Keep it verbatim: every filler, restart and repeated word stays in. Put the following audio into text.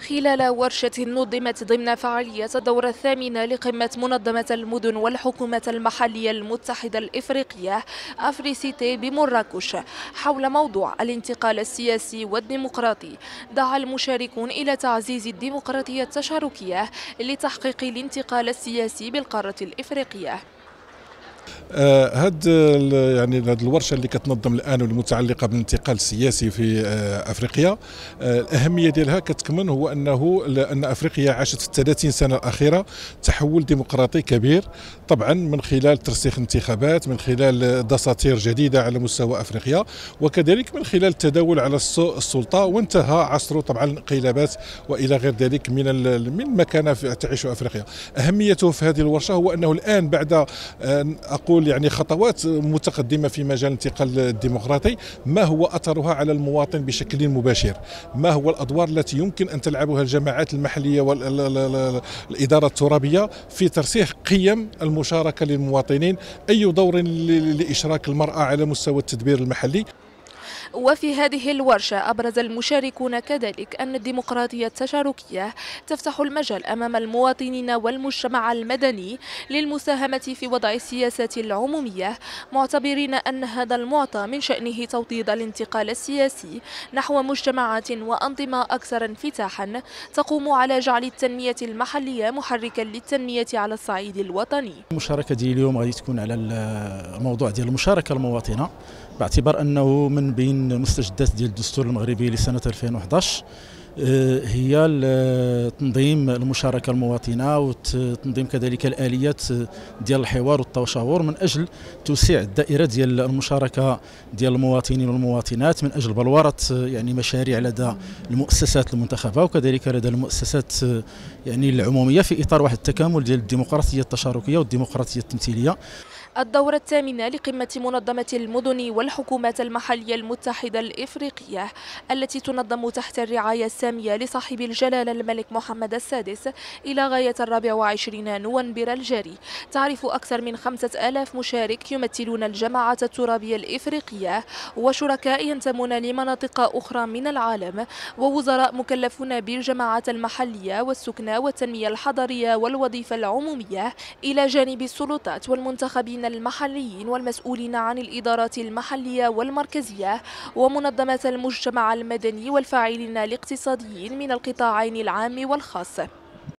خلال ورشة نظمت ضمن فعاليات الدورة الثامنة لقمة منظمة المدن والحكومات المحلية المتحدة الإفريقية أفريسيتي بمراكش حول موضوع الانتقال السياسي والديمقراطي، دعا المشاركون إلى تعزيز الديمقراطية التشاركية لتحقيق الانتقال السياسي بالقارة الإفريقية. آه هاد يعني هاد الورشه اللي كتنظم الان والمتعلقه بالانتقال السياسي في آه افريقيا، آه الاهميه ديالها كتكمن هو انه ان افريقيا عاشت في الثلاثين سنه الاخيره تحول ديمقراطي كبير، طبعا من خلال ترسيخ انتخابات، من خلال دساتير جديده على مستوى افريقيا، وكذلك من خلال التداول على السلطه، وانتهى عصر طبعا الانقلابات والى غير ذلك من من المكانه تعيش افريقيا. اهميته في هذه الورشه هو انه الان بعد اقول يعني خطوات متقدمة في مجال الانتقال الديمقراطي، ما هو أثرها على المواطن بشكل مباشر؟ ما هو الأدوار التي يمكن أن تلعبها الجماعات المحلية والإدارة الترابية في ترسيخ قيم المشاركة للمواطنين؟ أي دور لإشراك المرأة على مستوى التدبير المحلي؟ وفي هذه الورشة أبرز المشاركون كذلك أن الديمقراطية التشاركية تفتح المجال أمام المواطنين والمجتمع المدني للمساهمة في وضع السياسات العمومية، معتبرين أن هذا المعطى من شأنه توطيد الانتقال السياسي نحو مجتمعات وأنظمة أكثر انفتاحا تقوم على جعل التنمية المحلية محركا للتنمية على الصعيد الوطني. المشاركة ديال اليوم غادي تكون على الموضوع ديال المشاركة المواطنة، باعتبار أنه من بين المستجدات ديال الدستور المغربي لسنة ألفين وأحد عشر هي تنظيم المشاركة المواطنة وتنظيم كذلك الآليات ديال الحوار والتشاور من أجل توسيع الدائرة ديال المشاركة ديال المواطنين والمواطنات، من أجل بلورة يعني مشاريع لدى المؤسسات المنتخبة وكذلك لدى المؤسسات يعني العمومية في إطار واحد التكامل ديال الديمقراطية التشاركية والديمقراطية التمثيلية. الدورة الثامنة لقمة منظمة المدن والحكومات المحلية المتحدة الإفريقية التي تنظم تحت الرعاية السامية لصاحب الجلالة الملك محمد السادس إلى غاية الرابع والعشرين نوفمبر الجاري، تعرف أكثر من خمسة آلاف مشارك يمثلون الجماعات الترابية الإفريقية وشركاء ينتمون لمناطق أخرى من العالم، ووزراء مكلفون بالجماعات المحلية والسكنى والتنمية الحضرية والوظيفة العمومية، إلى جانب السلطات والمنتخبين المحليين والمسؤولين عن الإدارات المحلية والمركزية ومنظمات المجتمع المدني والفاعلين الاقتصاديين من القطاعين العام والخاص.